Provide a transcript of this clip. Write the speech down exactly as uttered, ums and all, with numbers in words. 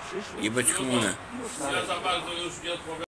Jebać komunę. Ja za bardzo już nie odpowiadam.